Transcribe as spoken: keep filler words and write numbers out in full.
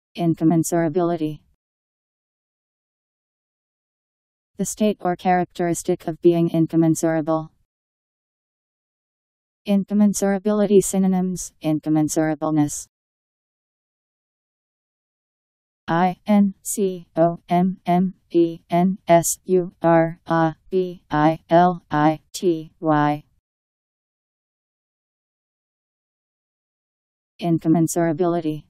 Incommensurability. The state or characteristic of being incommensurable. Incommensurability synonyms: incommensurableness. I N C O M M E N S U R A B I L I T Y. Incommensurability.